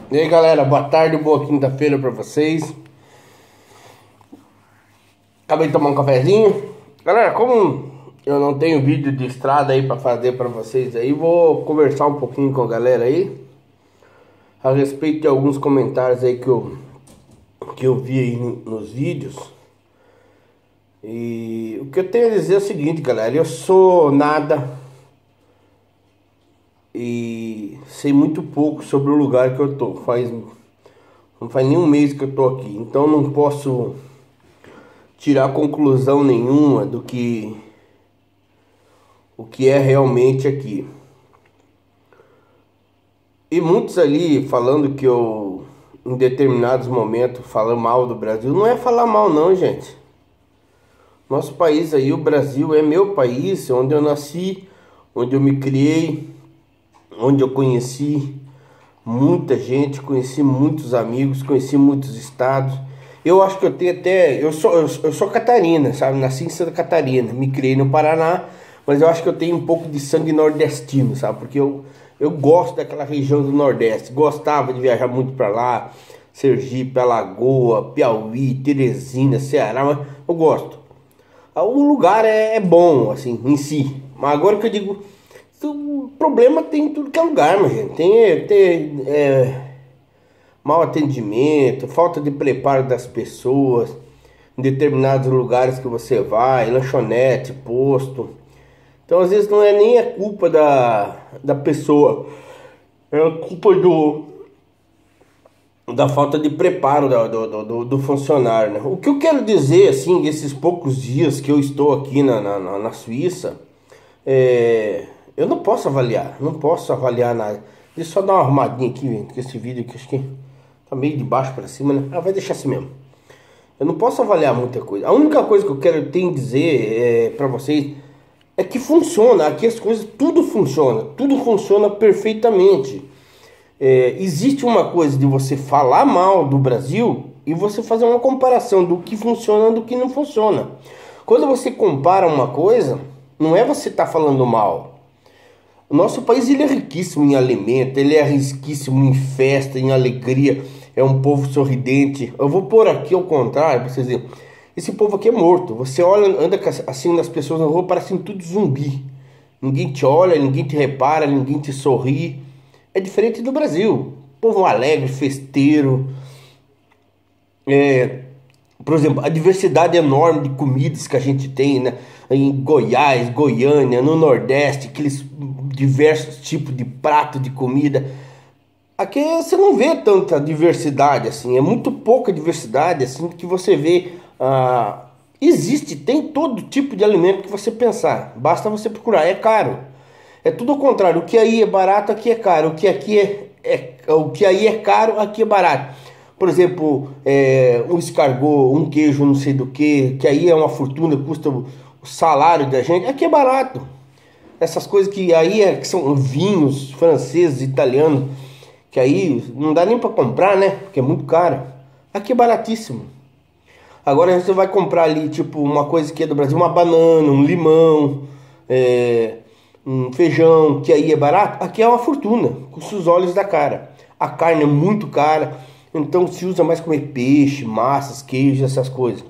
E aí galera, boa tarde, boa quinta-feira pra vocês. Acabei de tomar um cafezinho. Galera, como eu não tenho vídeo de estrada aí pra fazer pra vocês aí, vou conversar um pouquinho com a galera aí a respeito de alguns comentários aí que eu vi aí nos vídeos. E o que eu tenho a dizer é o seguinte, galera, eu sou nada e sei muito pouco sobre o lugar que eu tô. Não faz nem um mês que eu tô aqui, então não posso tirar conclusão nenhuma do que o que é realmente aqui. E muitos ali falando que eu em determinados momentos falo mal do Brasil. Não é falar mal não, gente. Nosso país aí, o Brasil, é meu país, onde eu nasci, onde eu me criei, onde eu conheci muita gente, conheci muitos amigos, conheci muitos estados. Eu acho que eu tenho até. Eu sou catarina, sabe? Nasci em Santa Catarina, me criei no Paraná, mas eu acho que eu tenho um pouco de sangue nordestino, sabe? Porque eu gosto daquela região do Nordeste, gostava de viajar muito para lá, Sergipe, Alagoa, Piauí, Teresina, Ceará, mas eu gosto. O lugar é bom, assim, em si, mas agora que eu digo. O problema tem em tudo que é lugar, minha gente. Tem mau atendimento, falta de preparo das pessoas em determinados lugares que você vai, lanchonete, posto. Então às vezes não é nem a culpa da pessoa, é a culpa da falta de preparo do funcionário, né? O que eu quero dizer, assim, esses poucos dias que eu estou aqui na Suíça, eu não posso avaliar nada. Deixa eu só dar uma arrumadinha aqui, gente, que esse vídeo aqui acho que tá meio de baixo para cima, né? Vai deixar assim mesmo. Eu não posso avaliar muita coisa. A única coisa que eu quero ter dizer para vocês é que funciona. Aqui as coisas, tudo funciona perfeitamente. Existe uma coisa de você falar mal do Brasil e você fazer uma comparação do que funciona e do que não funciona. Quando você compara uma coisa, não é você estar falando mal. O nosso país ele é riquíssimo em alimento, ele é riquíssimo em festa, em alegria. É um povo sorridente. Eu vou pôr aqui ao contrário para vocês verem. Esse povo aqui é morto. Você olha, anda assim nas pessoas na rua, parecem tudo zumbi. Ninguém te olha, ninguém te repara, ninguém te sorri. É diferente do Brasil. Povo alegre, festeiro. Por exemplo, a diversidade enorme de comidas que a gente tem, né? Em Goiás, Goiânia, no Nordeste, aqueles diversos tipos de prato de comida. Aqui você não vê tanta diversidade assim, é muito pouca diversidade assim que você vê. Tem todo tipo de alimento que você pensar, basta você procurar, é caro. É tudo ao contrário, o que aí é barato, aqui é caro. O que aqui o que aí é caro, aqui é barato. Por exemplo, um escargot, um queijo não sei do que aí é uma fortuna, custa o salário da gente, aqui é barato. Essas coisas que aí que são vinhos franceses, italianos, que aí não dá nem para comprar, né? Porque é muito caro. Aqui é baratíssimo. Agora você vai comprar ali, tipo, uma coisa que é do Brasil, uma banana, um limão, um feijão, que aí é barato. Aqui é uma fortuna, com os olhos da cara. A carne é muito cara, então se usa mais comer peixe, massas, queijos, essas coisas.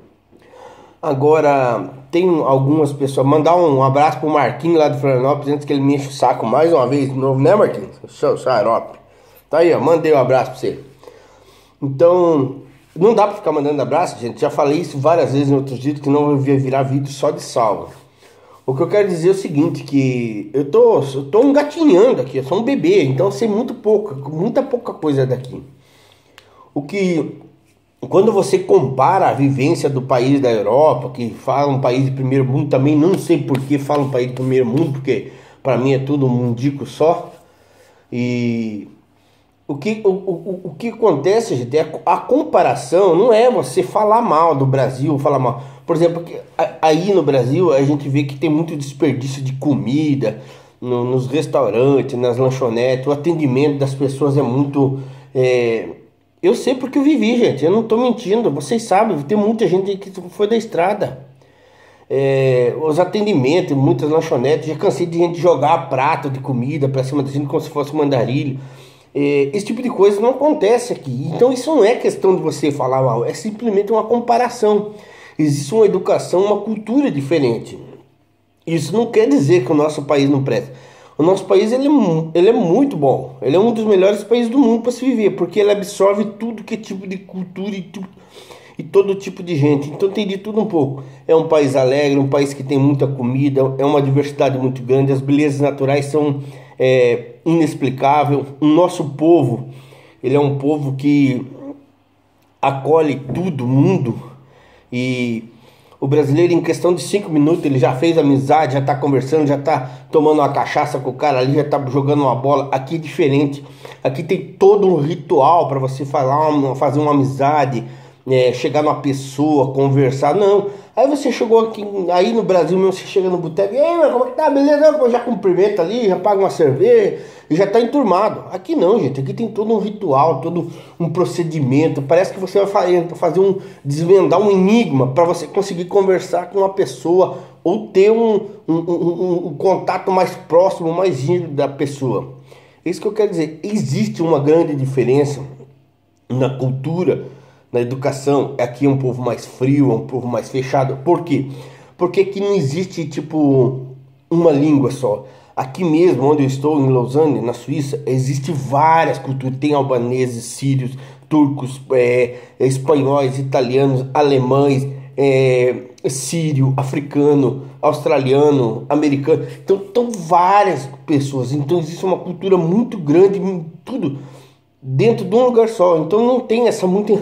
Agora, tem algumas pessoas. Mandar um abraço pro Marquinhos lá de Florianópolis, antes que ele me enche o saco mais uma vez de novo, né, Marquinhos? Seu xarope. Tá aí, ó, mandei um abraço pra você. Então, não dá pra ficar mandando abraço, gente. Já falei isso várias vezes em outros vídeos, que não vai virar vídeo só de salva. O que eu quero dizer é o seguinte, que eu tô engatinhando aqui, eu sou um bebê, então eu sei muita pouca coisa daqui. Quando você compara a vivência do país da Europa, que fala um país de primeiro mundo, também não sei por que fala um país de primeiro mundo, porque para mim é tudo um mundico só. E o que acontece, gente, é a comparação não é você falar mal do Brasil, falar mal. Por exemplo, aí no Brasil a gente vê que tem muito desperdício de comida nos restaurantes, nas lanchonetes, o atendimento das pessoas é muito... Eu sei porque eu vivi, gente, eu não tô mentindo, vocês sabem, tem muita gente que foi da estrada. Os atendimentos, muitas lanchonetes, já cansei de gente jogar prato de comida pra cima da gente como se fosse mandarilho. Esse tipo de coisa não acontece aqui. Então isso não é questão de você falar mal, é simplesmente uma comparação. Existe uma educação, uma cultura diferente. Isso não quer dizer que o nosso país não presta. O nosso país ele é muito bom. Ele é um dos melhores países do mundo para se viver, porque ele absorve tudo que é tipo de cultura e todo tipo de gente. Então tem de tudo um pouco. É um país alegre, um país que tem muita comida, é uma diversidade muito grande, as belezas naturais são inexplicáveis. O nosso povo, ele é um povo que acolhe todo mundo. E o brasileiro, em questão de 5 minutos, ele já fez amizade, já está conversando, já está tomando uma cachaça com o cara ali, já está jogando uma bola. Aqui é diferente. Aqui tem todo um ritual para você fazer uma amizade, chegar numa pessoa, conversar. Não. Aí você chegou aqui, aí no Brasil mesmo, você chega no boteco, e aí, mano, como é que tá? Beleza? Já cumprimenta ali, já paga uma cerveja e já tá enturmado. Aqui não, gente. Aqui tem todo um ritual, todo um procedimento. Parece que você vai desvendar um enigma para você conseguir conversar com uma pessoa ou ter um contato mais próximo, mais íntimo da pessoa. É isso que eu quero dizer. Existe uma grande diferença na cultura, na educação. Aqui é um povo mais frio, é um povo mais fechado. Por quê? Porque aqui não existe tipo uma língua só. Aqui mesmo, onde eu estou, em Lausanne, na Suíça, existe várias culturas. Tem albaneses, sírios, turcos, espanhóis, italianos, alemães, sírio, africano, australiano, americano. Então, estão várias pessoas. Então, existe uma cultura muito grande, tudo dentro de um lugar só. Então, não tem essa muita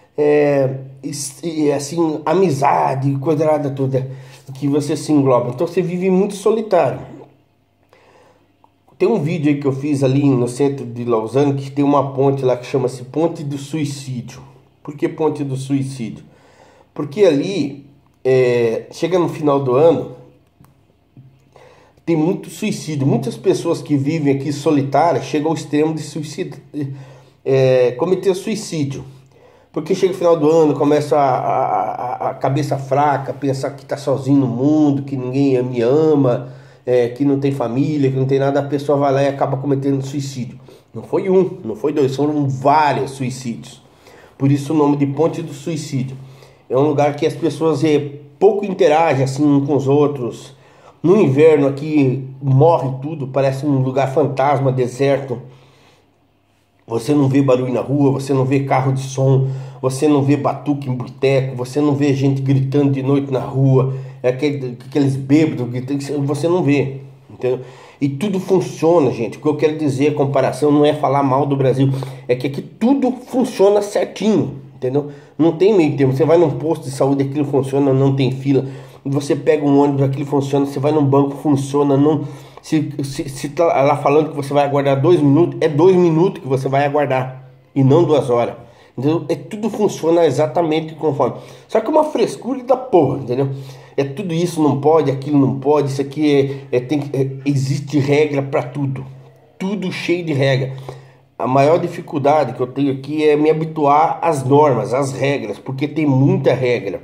assim, amizade, coisa toda que você se engloba. Então, você vive muito solitário. Tem um vídeo aí que eu fiz ali no centro de Lausanne, que tem uma ponte lá que chama-se Ponte do Suicídio. Por que Ponte do Suicídio? Porque ali, chega no final do ano, tem muito suicídio. Muitas pessoas que vivem aqui solitárias chegam ao extremo de suicídio, cometer suicídio. Porque chega no final do ano, começa a cabeça fraca, pensar que está sozinho no mundo, que ninguém me ama, que não tem família, que não tem nada, a pessoa vai lá e acaba cometendo suicídio. Não foi um, não foi dois, foram vários suicídios. Por isso o nome de Ponte do Suicídio. É um lugar que as pessoas pouco interagem assim uns com os outros. No inverno aqui morre tudo, parece um lugar fantasma, deserto. Você não vê barulho na rua, você não vê carro de som, você não vê batuque em boteco, você não vê gente gritando de noite na rua, aqueles bêbados, você não vê, entendeu? E tudo funciona, gente. O que eu quero dizer, a comparação não é falar mal do Brasil, é que aqui tudo funciona certinho, entendeu? Não tem meio termo. Você vai num posto de saúde, aquilo funciona, não tem fila. Você pega um ônibus, aquilo funciona. Você vai num banco, funciona, não... Se tá lá falando que você vai aguardar 2 minutos, é 2 minutos que você vai aguardar e não 2 horas. Entendeu? Tudo funciona exatamente conforme. Só que é uma frescura da porra, entendeu? Tudo isso não pode, aquilo não pode, isso aqui existe regra para tudo. Tudo cheio de regra. A maior dificuldade que eu tenho aqui é me habituar às normas, às regras, porque tem muita regra.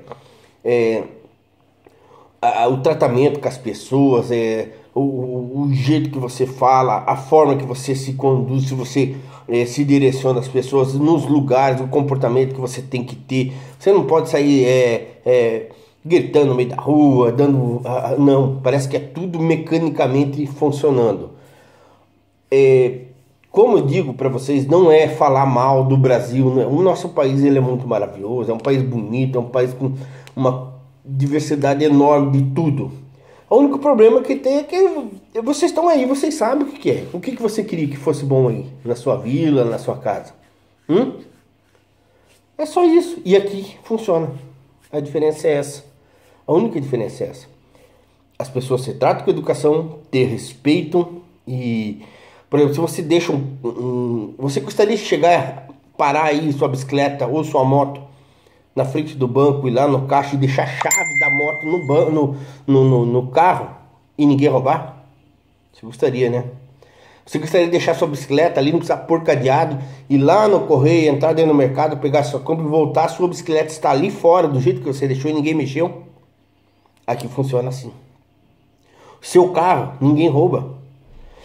O tratamento com as pessoas, o jeito que você fala, a forma que você se conduz, se você se direciona às pessoas, nos lugares, o comportamento que você tem que ter. Você não pode sair gritando no meio da rua, não, parece que é tudo mecanicamente funcionando. Como eu digo para vocês, não é falar mal do Brasil, né? O nosso país ele é muito maravilhoso, é um país bonito, é um país com uma diversidade enorme de tudo. O único problema que tem é que vocês estão aí, vocês sabem o que é. O que você queria que fosse bom aí, na sua vila, na sua casa? É só isso. E aqui funciona. A diferença é essa. A única diferença é essa. As pessoas se tratam com educação, te respeitam e... Por exemplo, se você deixa você gostaria de chegar, parar aí sua bicicleta ou sua moto na frente do banco, ir lá no caixa e deixar a chave da moto no carro e ninguém roubar? Você gostaria, né? Você gostaria de deixar sua bicicleta ali, não precisa pôr cadeado, ir lá no correio, entrar dentro do mercado, pegar sua compra e voltar, sua bicicleta está ali fora do jeito que você deixou e ninguém mexeu? Aqui funciona assim. Seu carro, ninguém rouba.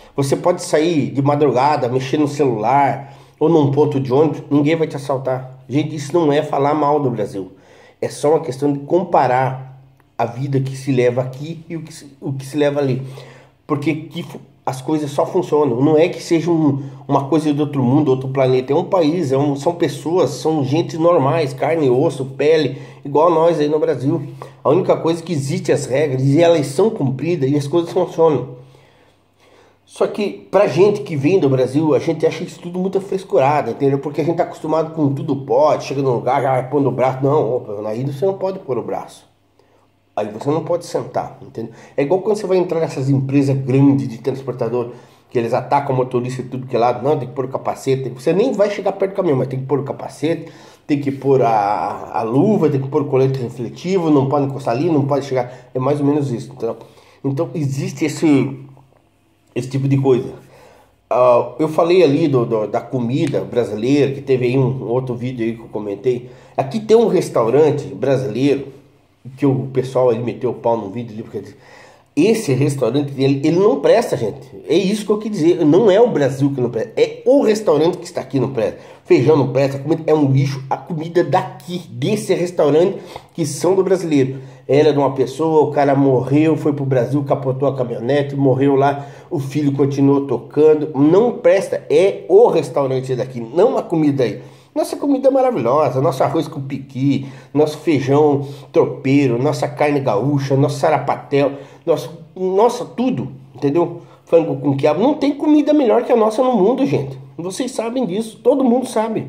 Você pode sair de madrugada, mexer no celular ou num ponto de ônibus, ninguém vai te assaltar. Gente, isso não é falar mal do Brasil. É só uma questão de comparar a vida que se leva aqui e o que se leva ali. Porque aqui as coisas só funcionam. Não é que seja uma coisa de outro mundo, outro planeta. É um país, são pessoas, são gente normais, carne, osso, pele, igual nós aí no Brasil. A única coisa é que existe as regras e elas são cumpridas e as coisas funcionam. Só que pra gente que vem do Brasil, a gente acha isso tudo muito frescurado, entendeu? Porque a gente tá acostumado com tudo pode, chega num lugar, já vai pondo o braço. Não, opa, na ilha você não pode pôr o braço. Aí você não pode sentar, entendeu? É igual quando você vai entrar nessas empresas grandes de transportador, que eles atacam o motorista e tudo que é lado. Não, tem que pôr o capacete. Você nem vai chegar perto do caminhão, mas tem que pôr o capacete, tem que pôr a luva, tem que pôr o colete refletivo, não pode encostar ali, não pode chegar. É mais ou menos isso, entendeu? Então existe esse tipo de coisa. Eu falei ali da comida brasileira, que teve aí um outro vídeo aí que eu comentei. Aqui tem um restaurante brasileiro, que o pessoal ele meteu o pau no vídeo ali, porque esse restaurante ele não presta, gente. É isso que eu quis dizer. Não é o Brasil que não presta, é o restaurante que está aqui não presta. Feijão não presta, a comida é um lixo. A comida daqui, desse restaurante, que são do brasileiro. Era de uma pessoa, o cara morreu, foi pro Brasil, capotou a caminhonete, morreu lá, o filho continuou tocando. Não presta, é o restaurante daqui, não a comida aí. Nossa comida é maravilhosa, nosso arroz com piqui, nosso feijão tropeiro, nossa carne gaúcha, nosso sarapatel, nossa tudo, entendeu? Frango com quiabo, não tem comida melhor que a nossa no mundo, gente. Vocês sabem disso, todo mundo sabe.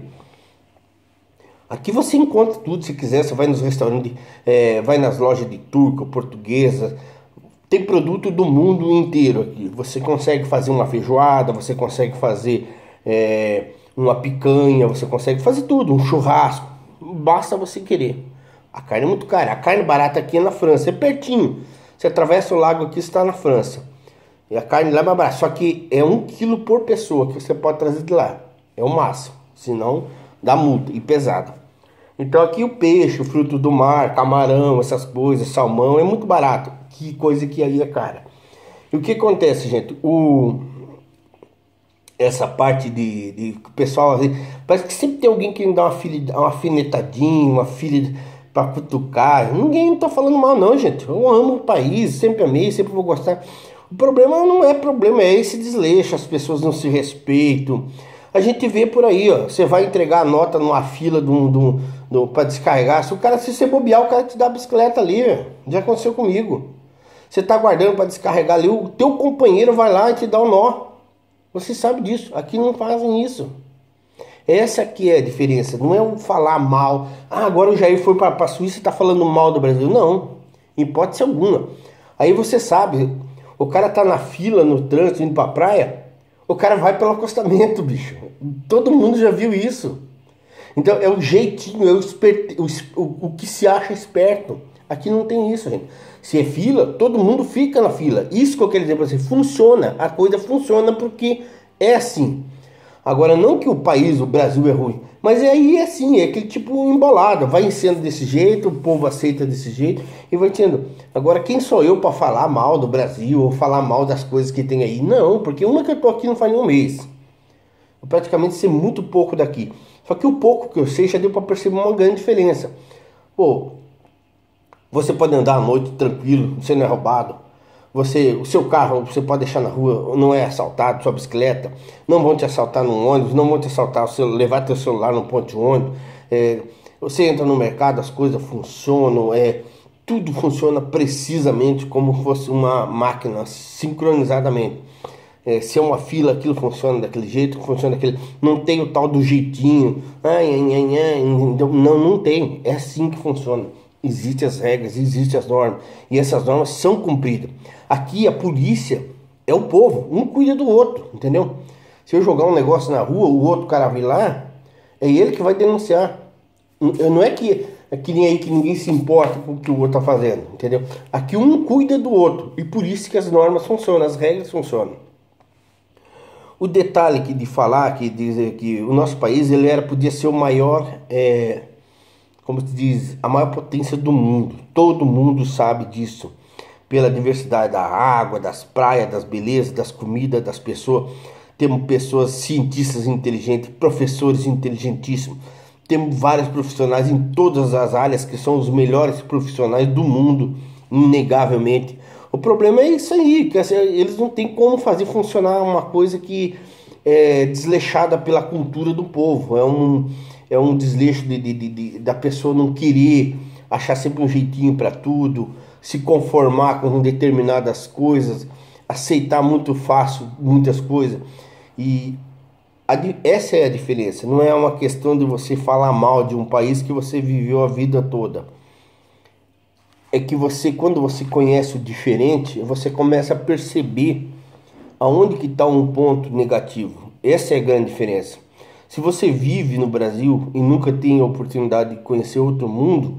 Aqui você encontra tudo, se quiser, você vai nos restaurantes, vai nas lojas de turco, portuguesa, tem produto do mundo inteiro aqui. Você consegue fazer uma feijoada, você consegue fazer uma picanha, você consegue fazer tudo, um churrasco, basta você querer. A carne é muito cara, a carne barata aqui é na França, é pertinho, você atravessa o lago aqui, você está na França. E a carne lá é mais barata, só que é 1 quilo por pessoa que você pode trazer de lá, é o máximo, senão dá multa e pesado. Então aqui o peixe, o fruto do mar, camarão, essas coisas, salmão, é muito barato. Que coisa que aí é cara. E o que acontece, gente? Essa parte de pessoal, parece que sempre tem alguém que dá uma afinetadinha, uma filha pra cutucar. Não tô falando mal não, gente. Eu amo o país, sempre amei, sempre vou gostar. O problema não é problema, é esse desleixo, as pessoas não se respeitam. A gente vê por aí, ó, você vai entregar a nota numa fila para descarregar. Se você bobear, o cara te dá a bicicleta ali, velho. Já aconteceu comigo. Você tá aguardando para descarregar ali, o teu companheiro vai lá e te dá um nó. Você sabe disso. Aqui não fazem isso. Essa aqui é a diferença. Não é um falar mal. Ah, agora o Jair foi para a Suíça e tá falando mal do Brasil. Não, em hipótese alguma. Aí você sabe, o cara tá na fila, no trânsito, indo pra praia. O cara vai pelo acostamento, bicho. Todo mundo já viu isso. Então é o jeitinho, é o que se acha esperto. Aqui não tem isso, gente. Se é fila, todo mundo fica na fila. Isso que eu quero dizer para você, funciona. A coisa funciona porque é assim. Agora, não que o país, o Brasil é ruim, mas aí é assim, é aquele tipo embolado. Vai sendo desse jeito, o povo aceita desse jeito e vai tendo. Agora, quem sou eu para falar mal do Brasil ou falar mal das coisas que tem aí? Não, porque uma que eu tô aqui não faz nem um mês. Eu praticamente sei muito pouco daqui. Só que o pouco que eu sei já deu para perceber uma grande diferença. Pô, você pode andar à noite tranquilo, você não é roubado. O seu carro você pode deixar na rua, não é assaltado, sua bicicleta, não vão te assaltar num ônibus, não vão te assaltar, levar teu celular no ponto de ônibus. Você entra no mercado, as coisas funcionam, tudo funciona precisamente como fosse uma máquina, sincronizadamente. Se é uma fila, aquilo funciona daquele jeito, funciona daquele. Não tem o tal do jeitinho, não tem, é assim que funciona. Existem as regras, existem as normas, e essas normas são cumpridas. Aqui a polícia é o povo, um cuida do outro, entendeu? Se eu jogar um negócio na rua, o outro cara vir lá, é ele que vai denunciar. Não é que nem aí que ninguém se importa com o que o outro está fazendo, entendeu? Aqui um cuida do outro, e por isso que as normas funcionam, as regras funcionam. O detalhe aqui de falar, que dizer que o nosso país podia ser o maior... como se diz, a maior potência do mundo. Todo mundo sabe disso. pela diversidade da água, das praias, das belezas, das comidas, das pessoas. Temos pessoas, cientistas inteligentes, professores inteligentíssimos. Temos vários profissionais em todas as áreas que são os melhores profissionais do mundo, inegavelmente. O problema é isso aí, que assim, eles não têm como fazer funcionar uma coisa que é desleixada pela cultura do povo. É um desleixo da pessoa não querer achar sempre um jeitinho para tudo, se conformar com determinadas coisas, aceitar muito fácil muitas coisas. E essa é a diferença. Não é uma questão de você falar mal de um país que você viveu a vida toda. É que você, quando você conhece o diferente, você começa a perceber aonde que está um ponto negativo. Essa é a grande diferença. Se você vive no Brasil e nunca tem a oportunidade de conhecer outro mundo,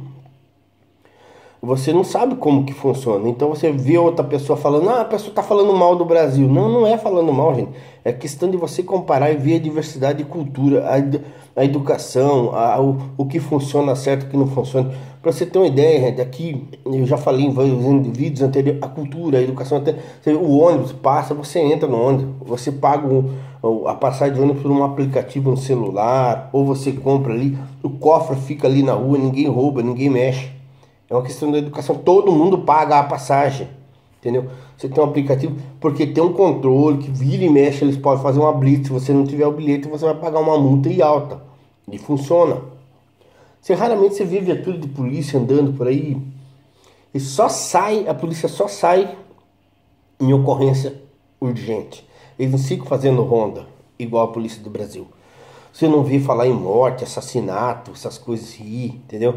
você não sabe como que funciona. Então você vê outra pessoa falando, a pessoa está falando mal do Brasil. Não, não é falando mal, gente. É questão de você comparar e ver a diversidade de cultura, a educação, o que funciona certo e o que não funciona. Para você ter uma ideia, gente, aqui eu já falei em vídeos anteriores, a cultura, a educação, até o ônibus passa, você entra no ônibus, você paga a passagem de ônibus por um aplicativo no celular, ou você compra ali, o cofre fica ali na rua, ninguém rouba, ninguém mexe. É uma questão da educação, todo mundo paga a passagem, entendeu? Você tem um aplicativo, porque tem um controle que vira e mexe, eles podem fazer uma blitz, se você não tiver o bilhete, você vai pagar uma multa e alta, e funciona. Raramente você vê viatura de polícia andando por aí, e a polícia só sai em ocorrência urgente, eles não ficam fazendo ronda, igual a polícia do Brasil. Você não vê falar em morte, assassinato, essas coisas aí, entendeu?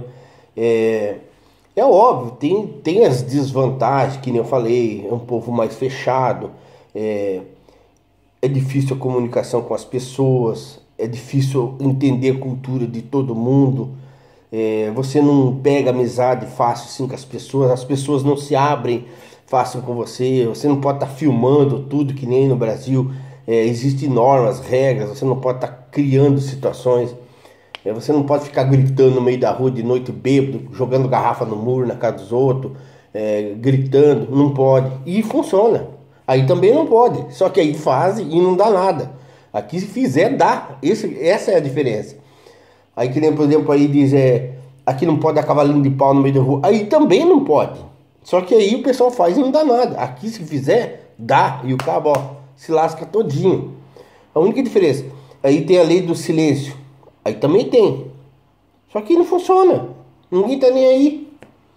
É óbvio, tem as desvantagens, que nem eu falei, é um povo mais fechado, é difícil a comunicação com as pessoas, é difícil entender a cultura de todo mundo, você não pega amizade fácil assim com as pessoas não se abrem fácil com você não pode estar filmando tudo que nem no Brasil, existem normas, regras, você não pode estar criando situações. Você não pode ficar gritando no meio da rua de noite bêbado, jogando garrafa no muro na casa dos outros, gritando, não pode. E funciona. Aí também não pode. Só que aí faz e não dá nada. Aqui se fizer, dá. Essa é a diferença. Aí que nem, por exemplo, aí diz, aqui não pode dar cavalinho de pau no meio da rua. Aí também não pode. Só que aí o pessoal faz e não dá nada. Aqui se fizer, dá. E o cabo, ó, se lasca todinho. A única diferença. Aí tem a lei do silêncio. Aí também tem. Só que não funciona. Ninguém tá nem aí.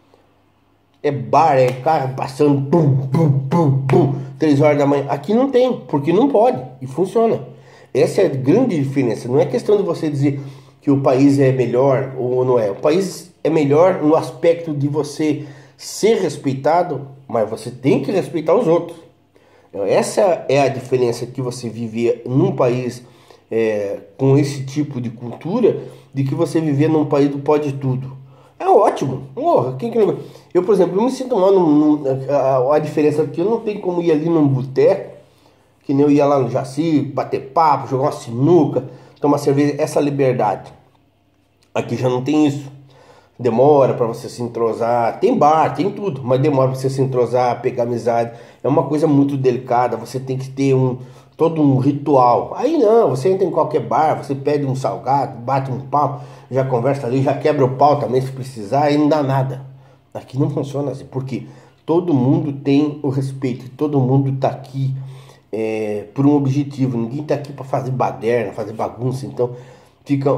É bar, é carro passando, pum, pum, pum, pum, 3 horas da manhã. Aqui não tem, porque não pode. E funciona. Essa é a grande diferença. Não é questão de você dizer que o país é melhor ou não é. O país é melhor no aspecto de você ser respeitado, mas você tem que respeitar os outros. Essa é a diferença que você viver num país com esse tipo de cultura, de que você viver num país do pode tudo. É ótimo. Eu, por exemplo, eu me sinto mal a diferença aqui, eu não tenho como ir ali num boteco, que nem eu ia lá no Jaci, bater papo, jogar uma sinuca, tomar cerveja, essa liberdade. Aqui já não tem isso. Demora para você se entrosar, tem bar, tem tudo, mas demora para você se entrosar, pegar amizade. É uma coisa muito delicada, você tem que ter todo um ritual. Aí não, você entra em qualquer bar, você pede um salgado, bate um papo, já conversa ali, já quebra o pau também se precisar e não dá nada. Aqui não funciona assim, porque todo mundo tem o respeito, todo mundo tá aqui por um objetivo, ninguém tá aqui para fazer baderna, fazer bagunça, então fica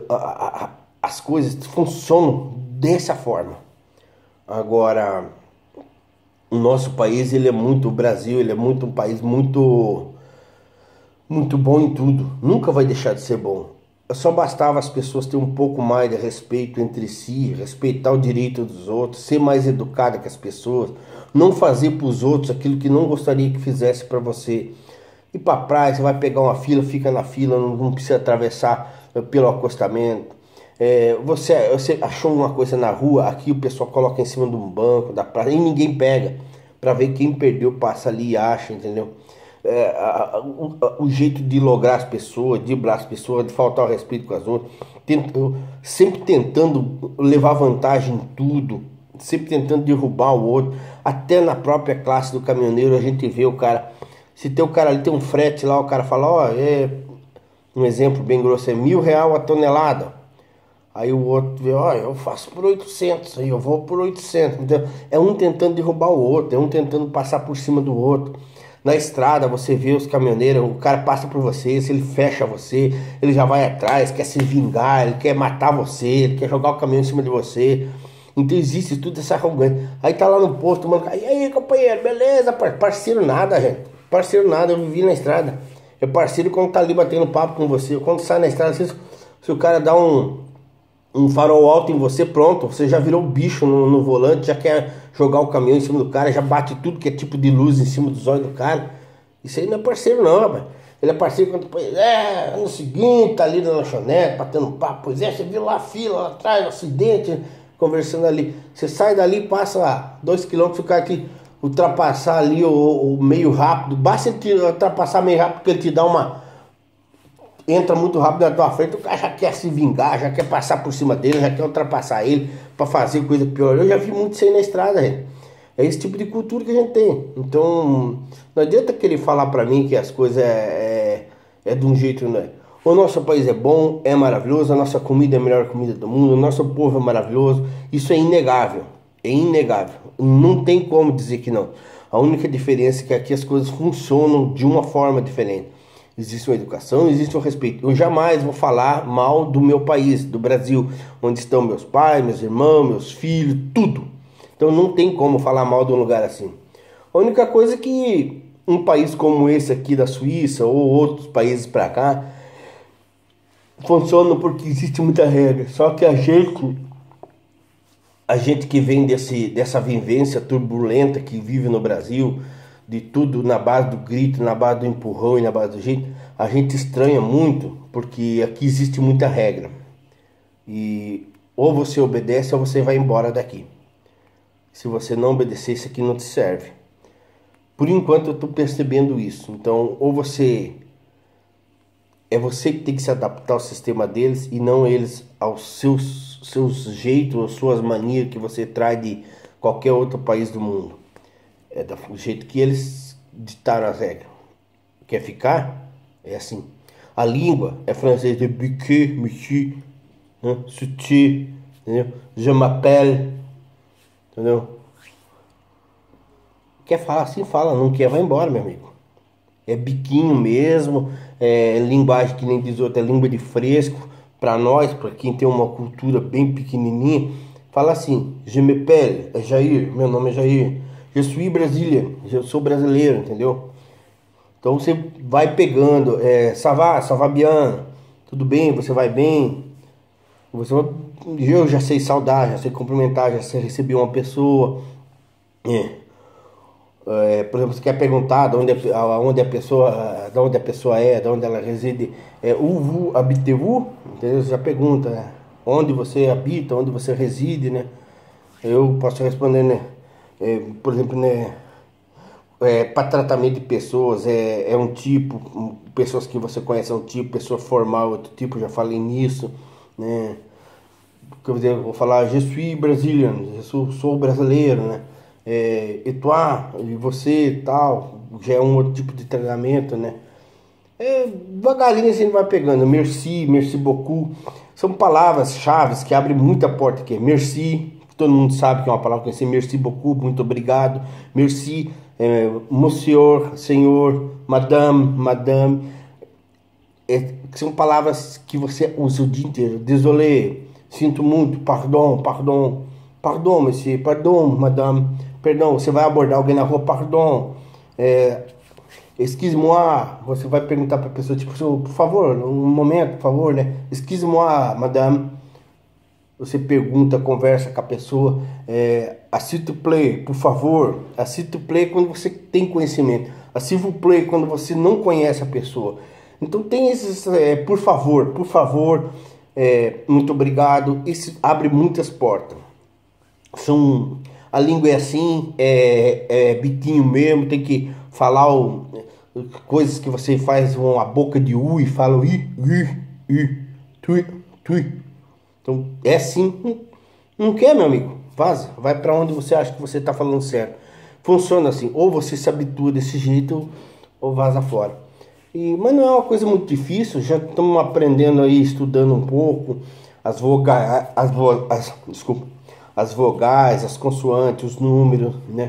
as coisas funcionam dessa forma. Agora, o nosso país, o Brasil, ele é um país muito bom em tudo, nunca vai deixar de ser bom. Só bastava as pessoas terem um pouco mais de respeito entre si, respeitar o direito dos outros, ser mais educado que as pessoas, não fazer para os outros aquilo que não gostaria que fizesse para você. Ir para a praia, você vai pegar uma fila, fica na fila, não precisa atravessar pelo acostamento. Você achou uma coisa na rua, aqui o pessoal coloca em cima de um banco da praia e ninguém pega, para ver quem perdeu, passa ali e acha, entendeu? O jeito de lograr as pessoas, de driblar as pessoas, de faltar o respeito com as outras, sempre tentando levar vantagem em tudo, sempre tentando derrubar o outro. Até na própria classe do caminhoneiro a gente vê o cara, se tem o cara ali, tem um frete lá, o cara fala, ó, um exemplo bem grosso, é R$ 1.000 a tonelada. Aí o outro vê, ó, eu faço por 800, aí eu vou por 800. Então, é um tentando derrubar o outro, é um tentando passar por cima do outro. Na estrada você vê os caminhoneiros, o cara passa por você, se ele fecha você, ele já vai atrás, quer se vingar, ele quer matar você, ele quer jogar o caminhão em cima de você. Então existe tudo essa arrogância. Aí tá lá no posto, mano, e aí companheiro, beleza? Parceiro nada, gente. Parceiro nada, eu vivi na estrada. É parceiro quando tá ali batendo papo com você. Quando sai na estrada, se o cara dá um farol alto em você, pronto, você já virou bicho no volante, já quer jogar o caminhão em cima do cara, já bate tudo que é tipo de luz em cima dos olhos do cara. Isso aí não é parceiro não, rapaz. Ele é parceiro quando, no seguinte, tá ali na lanchonete, batendo papo, pois é, você viu lá a fila, lá atrás, o acidente, conversando ali. Você sai dali, passa 2 quilômetros, o cara que ultrapassar ali o meio rápido, basta ele te ultrapassar meio rápido, porque ele te dá entra muito rápido na tua frente, o cara já quer se vingar, já quer passar por cima dele, já quer ultrapassar ele para fazer coisa pior. Eu já vi muito isso aí na estrada, gente. É esse tipo de cultura que a gente tem. Então, não adianta querer falar para mim que as coisas é de um jeito, né? O nosso país é bom, é maravilhoso, a nossa comida é a melhor comida do mundo, o nosso povo é maravilhoso. Isso é inegável, é inegável. Não tem como dizer que não. A única diferença é que aqui as coisas funcionam de uma forma diferente. Existe uma educação, existe um respeito. Eu jamais vou falar mal do meu país, do Brasil, onde estão meus pais, meus irmãos, meus filhos, tudo. Então não tem como falar mal de um lugar assim. A única coisa é que um país como esse aqui da Suíça ou outros países para cá funciona porque existe muita regra. Só que a gente que vem dessa vivência turbulenta que vive no Brasil, de tudo na base do grito, na base do empurrão e na base do jeito, a gente estranha muito, porque aqui existe muita regra. E ou você obedece ou você vai embora daqui. Se você não obedecer, isso aqui não te serve. Por enquanto eu estou percebendo isso. Então, ou você... É você que tem que se adaptar ao sistema deles e não eles aos seus jeitos, às suas manias que você traz de qualquer outro país do mundo. É do jeito que eles ditaram as regras. Quer ficar? É assim. A língua é francês de biquet, monsieur, né? Souti, entendeu? Je m'appelle, entendeu? Quer falar assim, fala. Não quer, vai embora, meu amigo. É biquinho mesmo, é linguagem que nem diz outra, é língua de fresco. Para nós, para quem tem uma cultura bem pequenininha, fala assim, je m'appelle, é Jair, meu nome é Jair. Je suis brésilien, eu sou brasileiro, entendeu? Então você vai pegando, ça va bien, tudo bem, você vai bem. Eu já sei saudar, já sei cumprimentar, já sei receber uma pessoa. Por exemplo, você quer perguntar de onde a pessoa é, de onde ela reside, où vous habitez-vous? Entendeu? Você já pergunta, né? Onde você habita, onde você reside, né? Eu posso responder, né? Por exemplo, né? Para tratamento de pessoas, é um tipo, pessoas que você conhece é um tipo, pessoa formal outro tipo, já falei nisso, né? Quer dizer, eu vou falar, je suis brésilien, eu sou brasileiro, né? Et toi, e você tal, já é um outro tipo de treinamento, né? Devagarinho a gente vai pegando, merci, merci beaucoup, são palavras-chave que abrem muita porta aqui, merci, todo mundo sabe que é uma palavra que é merci beaucoup, muito obrigado, merci, monsieur, senhor, madame, que são palavras que você usa o dia inteiro, désolé, sinto muito, pardon, monsieur, pardon, madame, perdão, você vai abordar alguém na rua, pardon, excuse-moi, você vai perguntar para a pessoa, tipo, por favor, um momento, por favor, né, excuse-moi, madame, você pergunta, conversa com a pessoa, s'il te plaît, por favor, s'il te plaît quando você tem conhecimento, s'il vous plaît quando você não conhece a pessoa. Então tem esses, por favor, muito obrigado, isso abre muitas portas. A língua é assim, biquinho mesmo, tem que falar coisas que você faz uma boca de u e fala tui. Então é assim, não quer, meu amigo, vaza, vai para onde você acha que você está falando certo. Funciona assim, ou você se habitua desse jeito, ou vaza fora. Mas não é uma coisa muito difícil, já estamos aprendendo aí, estudando um pouco as vogais, as vogais, as consoantes, os números, né?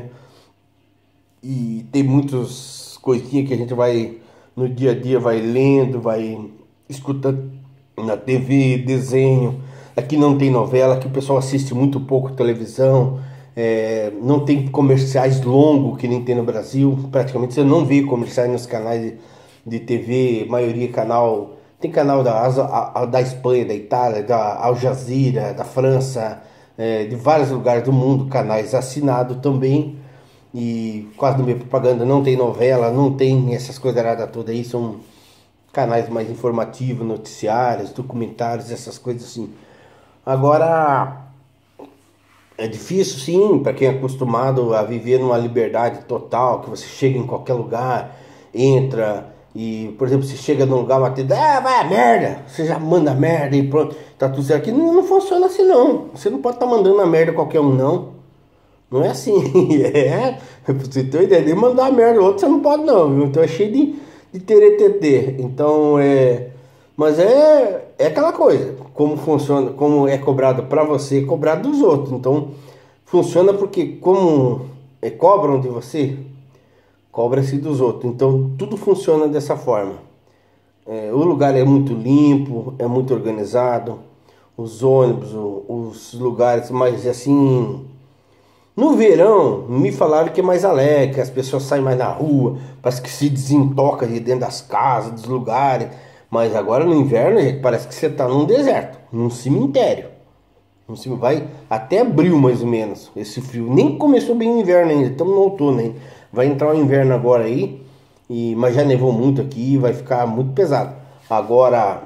E tem muitas coisinhas que a gente vai, no dia a dia, vai lendo, vai escutando na TV, desenho. Aqui não tem novela, aqui o pessoal assiste muito pouco televisão, não tem comerciais longos que nem tem no Brasil. Praticamente você não vê comerciais nos canais de TV, maioria canal. Tem canal da Espanha, da Itália, da Al Jazeera, da França, de vários lugares do mundo, canais assinados também. E quase não vê propaganda, não tem novela, não tem essas coisas erradas todas aí, são canais mais informativos, noticiários, documentários, essas coisas assim. Agora, é difícil sim, para quem é acostumado a viver numa liberdade total, que você chega em qualquer lugar, entra e, por exemplo, você chega num lugar, vai a merda, você já manda merda e pronto, tá tudo certo. Aqui não funciona assim não, você não pode estar mandando a merda a qualquer um não. Não é assim, pra você ter uma ideia, nem mandar merda, outro você não pode não, viu? Então é cheio de teretetê. Então mas é aquela coisa, como funciona, como é cobrado pra você, é cobrado dos outros. Então funciona porque como cobram de você, cobra-se dos outros. Então tudo funciona dessa forma. O lugar é muito limpo, é muito organizado, os ônibus, os lugares, mas assim... No verão, me falaram que é mais alegre, que as pessoas saem mais na rua, parece que se desentoca de dentro das casas, dos lugares. Mas agora no inverno, gente, parece que você está num deserto, num cemitério. Vai até abril mais ou menos, esse frio. Nem começou bem o inverno ainda, estamos no outono ainda. Vai entrar o inverno agora aí, mas já nevou muito aqui, vai ficar muito pesado. Agora,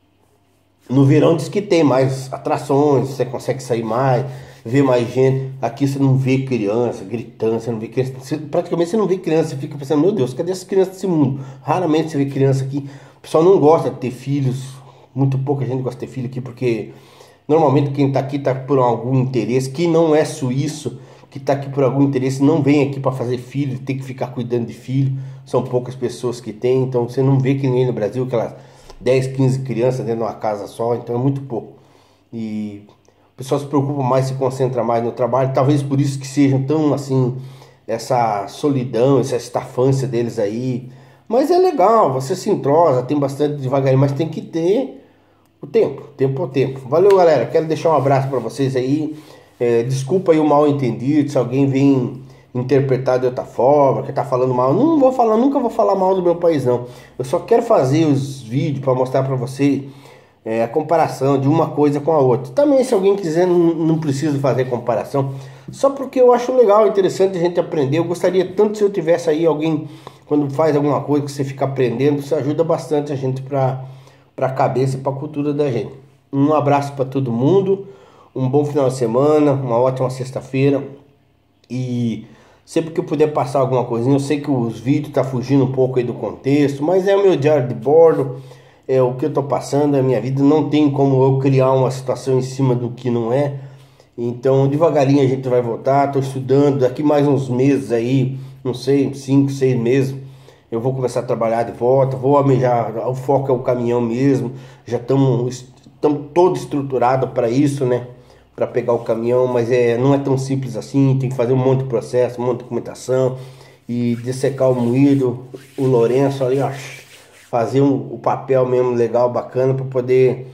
no verão diz que tem mais atrações, você consegue sair mais, ver mais gente. Aqui você não vê criança gritando, você não vê criança, praticamente você não vê criança, você fica pensando, meu Deus, cadê essas crianças desse mundo? Raramente você vê criança aqui. O pessoal não gosta de ter filhos, muito pouca gente gosta de ter filho aqui, porque normalmente quem está aqui está por algum interesse, que não é suíço, que está aqui por algum interesse, não vem aqui para fazer filho, tem que ficar cuidando de filho, são poucas pessoas que tem, então você não vê que nem no Brasil, aquelas 10, 15 crianças dentro de uma casa só, então é muito pouco. E o pessoal se preocupa mais, se concentra mais no trabalho, talvez por isso que sejam tão assim, essa solidão, essa estafância deles aí. Mas é legal, você se entrosa, tem bastante devagarinho, mas tem que ter o tempo ao tempo. Valeu, galera, quero deixar um abraço para vocês aí. Desculpa aí o mal entendido, se alguém vem interpretar de outra forma, que tá falando mal, não vou falar, nunca vou falar mal do meu país não. Eu só quero fazer os vídeos para mostrar para você a comparação de uma coisa com a outra. Também se alguém quiser, não precisa fazer comparação, só porque eu acho legal, interessante a gente aprender. Eu gostaria tanto se eu tivesse aí alguém, quando faz alguma coisa que você fica aprendendo, isso ajuda bastante a gente para a cabeça e para a cultura da gente. Um abraço para todo mundo, um bom final de semana, uma ótima sexta-feira. E sempre que eu puder passar alguma coisinha, eu sei que os vídeos tá fugindo um pouco aí do contexto, mas é o meu diário de bordo, é o que eu tô passando, é a minha vida, não tem como eu criar uma situação em cima do que não é. Então devagarinho a gente vai voltar, tô estudando, daqui mais uns meses aí, não sei, 5, 6 meses, eu vou começar a trabalhar de volta, vou almejar, o foco é o caminhão mesmo, já estamos todo estruturado para isso, né? Para pegar o caminhão, mas não é tão simples assim, tem que fazer um monte de processo, um monte de documentação e dessecar o moído, o Lourenço ali, ó, fazer o papel mesmo legal, bacana para poder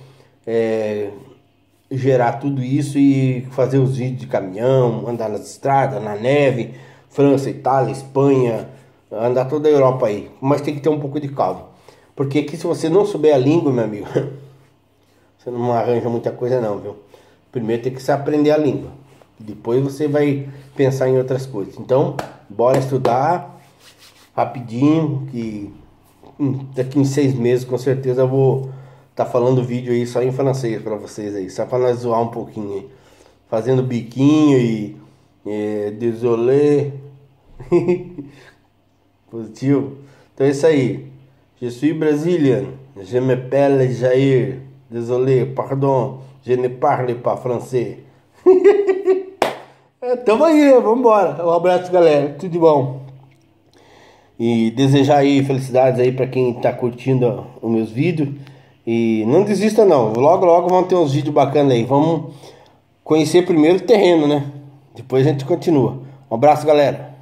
gerar tudo isso e fazer os vídeos de caminhão, andar nas estradas, na neve, França, Itália, Espanha, andar toda a Europa aí, mas tem que ter um pouco de calma, porque aqui se você não souber a língua, meu amigo, você não arranja muita coisa não, viu? Primeiro tem que se aprender a língua, depois você vai pensar em outras coisas. Então, bora estudar rapidinho, que daqui em 6 meses com certeza eu vou estar falando vídeo aí só em francês para vocês aí, só para nós zoar um pouquinho aí, fazendo biquinho e désolé, positivo. Então é isso aí, je suis brésilien, je m'appelle Jair, désolé, pardon, je ne parle pas français. Tamo aí, vamos embora. Um abraço, galera. Tudo de bom. E desejar aí felicidades aí pra quem tá curtindo os meus vídeos. E não desista não. Logo, logo vão ter uns vídeos bacanas aí. Vamos conhecer primeiro o terreno, né? Depois a gente continua. Um abraço, galera.